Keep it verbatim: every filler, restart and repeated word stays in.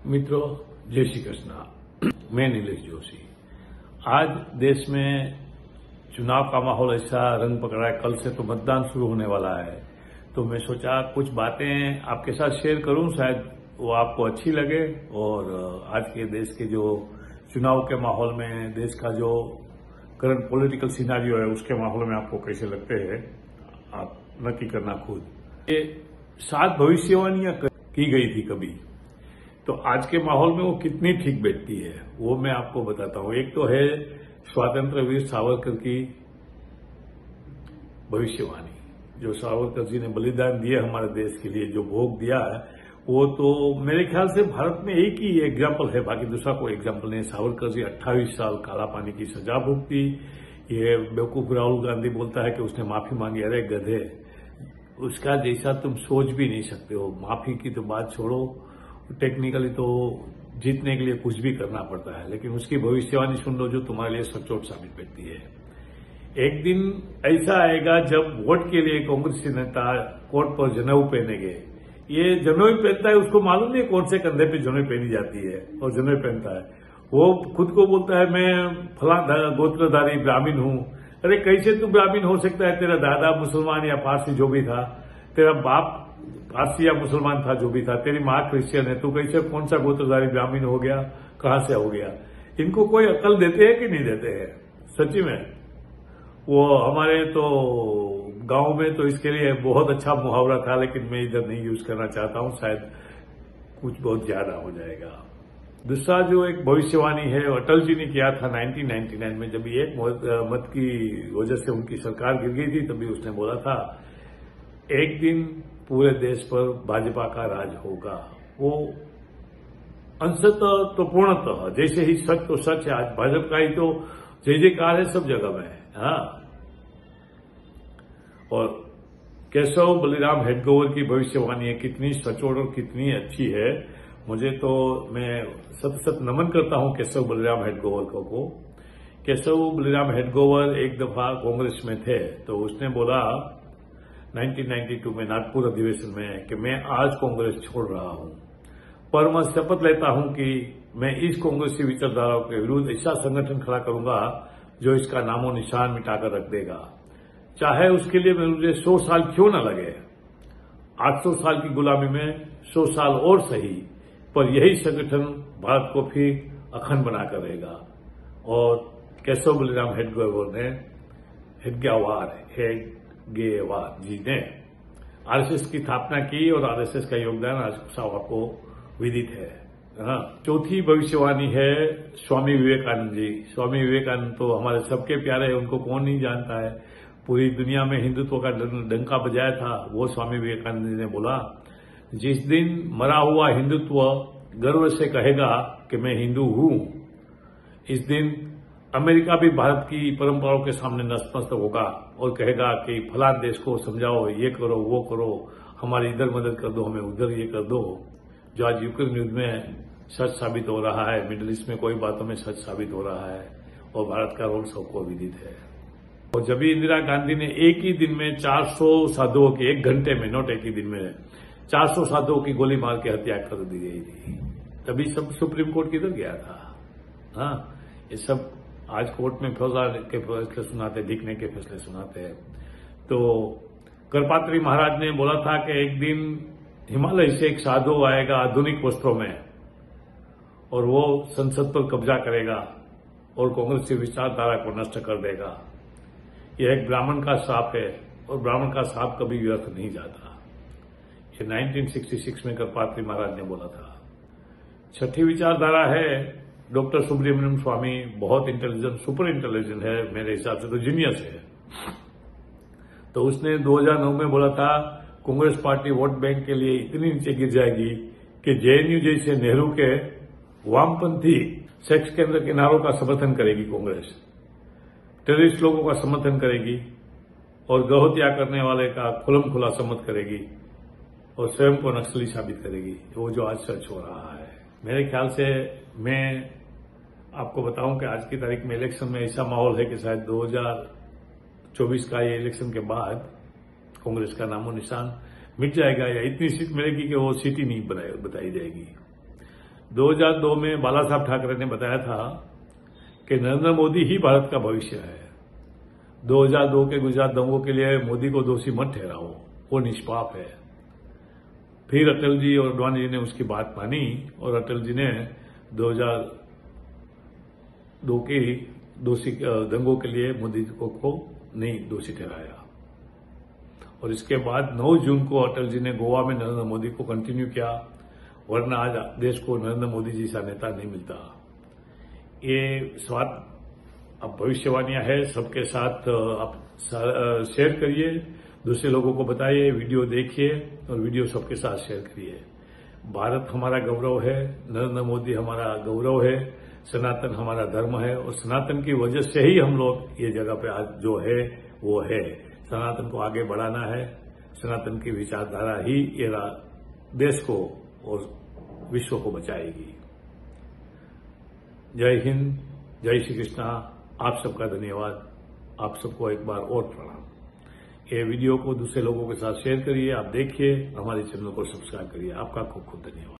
मित्रों, जय श्री कृष्णा। मैं नीलेश जोशी। आज देश में चुनाव का माहौल ऐसा रंग पकड़ा है, कल से तो मतदान शुरू होने वाला है, तो मैं सोचा कुछ बातें आपके साथ शेयर करूं, शायद वो आपको अच्छी लगे। और आज के देश के जो चुनाव के माहौल में, देश का जो करंट पॉलिटिकल सिनारियो है, उसके माहौल में आपको कैसे लगते हैं, आप नक्की करना खुद। ये सात भविष्यवाणियां की गई थी कभी, तो आज के माहौल में वो कितनी ठीक बैठती है वो मैं आपको बताता हूं। एक तो है स्वातंत्र वीर सावरकर की भविष्यवाणी, जो सावरकर जी ने बलिदान दिया हमारे देश के लिए, जो भोग दिया है, वो तो मेरे ख्याल से भारत में एक ही एग्जाम्पल है, बाकी दूसरा कोई एग्जाम्पल नहीं। सावरकर जी अट्ठाईस साल काला पानी की सजा भुगती। ये बेवकूफ राहुल गांधी बोलता है कि उसने माफी मांगी, अरे गधे, उसका जैसा तुम सोच भी नहीं सकते हो। माफी की तो बात छोड़ो, टेक्निकली तो जीतने के लिए कुछ भी करना पड़ता है, लेकिन उसकी भविष्यवाणी सुन लो जो तुम्हारे लिए सचोट साबित करती है। एक दिन ऐसा आएगा जब वोट के लिए कांग्रेसी नेता कोर्ट पर जनेऊ पहनेंगे। ये जनेऊ पहनता है, उसको मालूम नहीं कौन से कंधे पे जनेऊ पहनी जाती है, और जनेऊ पहनता है। वो खुद को बोलता है मैं फला गोत्रधारी ब्राह्मण हूं। अरे कैसे तू ब्राह्मण हो सकता है? तेरा दादा मुसलमान या पारसी जो भी था, तेरा बाप पारसी या मुसलमान था जो भी था, तेरी माँ क्रिश्चियन है, तू कैसे कौन सा गोत्रधारी ब्राह्मण हो गया, कहां से हो गया? इनको कोई अकल देते हैं कि नहीं देते हैं? सच्ची में वो हमारे तो गांव में तो इसके लिए बहुत अच्छा मुहावरा था, लेकिन मैं इधर नहीं यूज करना चाहता हूं, शायद कुछ बहुत ज्यादा हो जाएगा। दूसरा जो एक भविष्यवाणी है, अटल जी ने किया था नाइनटीन नाइंटी नाइन में, जब एक मत की वजह से उनकी सरकार गिर गई थी, तभी उसने बोला था एक दिन पूरे देश पर भाजपा का राज होगा। वो अंशतः तो पूर्णतः, जैसे ही सच तो सच है, आज भाजपा का ही तो जय जयकार है सब जगह में। हाँ, और केशव बलिराम हेडगेवार की भविष्यवाणी कितनी सचोट और कितनी अच्छी है, मुझे तो मैं सत सत नमन करता हूं केशव बलिराम हेडगेवार को। केशव बलिराम हेडगेवार एक दफा कांग्रेस में थे, तो उसने बोला नाइनटीन नाइंटी टू में नागपुर अधिवेशन में कि मैं आज कांग्रेस छोड़ रहा हूं, पर मैं शपथ लेता हूं कि मैं इस कांग्रेसी विचारधाराओं के विरुद्ध ऐसा संगठन खड़ा करूंगा जो इसका नामो निशान मिटाकर रख देगा, चाहे उसके लिए मुझे सौ साल क्यों न लगे। आठ सौ साल की गुलामी में सौ साल और सही, पर यही संगठन भारत को फिर अखंड बनाकर रहेगा। और केशव बलिराम हेडगेवार ने हेडगेवार हेडगेवार जी ने आरएसएस की स्थापना की, और आरएसएस का योगदान आज आपको विदित है। हाँ, चौथी भविष्यवाणी है स्वामी विवेकानंद जी। स्वामी विवेकानंद तो हमारे सबके प्यारे हैं, उनको कौन नहीं जानता है। पूरी दुनिया में हिंदुत्व का डंका बजाया था वो स्वामी विवेकानंद जी ने बोला, जिस दिन मरा हुआ हिंदुत्व गर्व से कहेगा कि मैं हिंदू हूं, इस दिन अमेरिका भी भारत की परंपराओं के सामने नतमस्तक होगा और कहेगा कि फलान देश को समझाओ, ये करो वो करो, हमारी इधर मदद कर दो, हमें उधर ये कर दो। जो आज यूक्रेन युद्ध में सच साबित हो रहा है, मिडिल ईस्ट में कोई बातों में सच साबित हो रहा है, और भारत का रोल सबको विदित है। और जब भी इंदिरा गांधी ने एक ही दिन में चार सौ साधुओं की, एक घंटे में, नोट एक ही दिन में चार सौ साधुओं की गोली मार के हत्या कर दी गई थी, तभी सब सुप्रीम कोर्ट किधर गया था। हाँ, ये सब आज कोर्ट में फौजा के फैसले सुनाते, दिखने के फैसले सुनाते हैं। तो करपात्री महाराज ने बोला था कि एक दिन हिमालय से एक साधु आएगा आधुनिक वस्त्रों में, और वो संसद पर कब्जा करेगा और कांग्रेस की विचारधारा को नष्ट कर देगा। यह एक ब्राह्मण का श्राप है, और ब्राह्मण का श्राप कभी व्यर्थ नहीं जाता। ये नाइनटीन सिक्सटी सिक्स में करपात्री महाराज ने बोला था। छठी विचारधारा है डॉक्टर सुब्रमण्यम स्वामी, बहुत इंटेलिजेंट, सुपर इंटेलिजेंट है, मेरे हिसाब से तो जीनियस है। तो उसने दो हज़ार नौ में बोला था कांग्रेस पार्टी वोट बैंक के लिए इतनी नीचे गिर जाएगी कि जेएनयू जैसे नेहरू के वामपंथी सेक्स केंद्र किनारों का समर्थन करेगी कांग्रेस, टेररिस्ट लोगों का समर्थन करेगी, और गौहत्या करने वाले का खुलम खुला समर्थन करेगी, और स्वयं को नक्सली साबित करेगी। वो जो आज सच हो रहा है, मेरे ख्याल से मैं आपको बताऊं कि आज की तारीख में इलेक्शन में ऐसा माहौल है कि शायद दो हज़ार चौबीस का ये इलेक्शन के बाद कांग्रेस का नामो निशान मिट जाएगा, या इतनी सीट मिलेगी कि वो सीट ही नहीं बताई जाएगी। दो हज़ार दो में बाला साहब ठाकरे ने बताया था कि नरेंद्र मोदी ही भारत का भविष्य है। दो हज़ार दो के गुजरात दंगों के लिए मोदी को दोषी मत ठहराओ, वो निष्पाप है। फिर अटल जी और अडवाणी जी ने उसकी बात मानी और अटल जी ने दो हज़ार दो के दोषी दंगों के लिए मोदी को, को नहीं दोषी ठहराया। और इसके बाद नौ जून को अटल जी ने गोवा में नरेंद्र मोदी को कंटिन्यू किया, वरना आज देश को नरेंद्र मोदी जैसा नेता नहीं मिलता। ये स्वाद अब भविष्यवाणियां है, सबके साथ आप शेयर करिए, दूसरे लोगों को बताइए, वीडियो देखिए और वीडियो सबके साथ शेयर करिए। भारत हमारा गौरव है, नरेंद्र मोदी हमारा गौरव है, सनातन हमारा धर्म है और सनातन की वजह से ही हम लोग ये जगह पे आज जो है वो है। सनातन को आगे बढ़ाना है, सनातन की विचारधारा ही ये देश को और विश्व को बचाएगी। जय हिंद, जय श्री कृष्णा। आप सबका धन्यवाद, आप सबको एक बार और प्रणाम। ये वीडियो को दूसरे लोगों के साथ शेयर करिए, आप देखिए, हमारे चैनल को सब्सक्राइब करिए। आपका खूब खूब धन्यवाद।